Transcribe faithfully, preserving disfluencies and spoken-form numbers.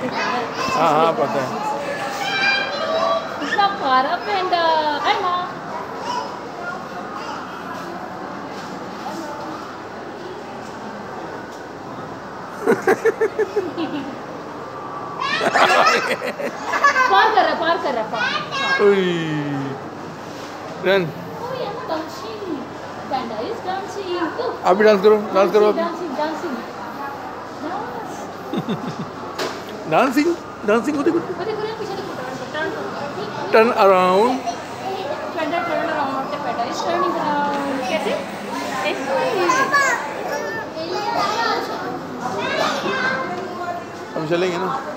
हाँ हाँ पता है। इतना प्यारा पेंडा। आइमा पार कर रहा पार कर रहा पार। Run panda is dancing. अभी डांस करो डांस करो अभी। डांसिंग डांसिंग डांसिंग डांसिंग को देखो। देखो देखो पीछे देखो turn turn around. Panda turn around the panda is turning around. कैसे ऐसे हम चलेंगे ना।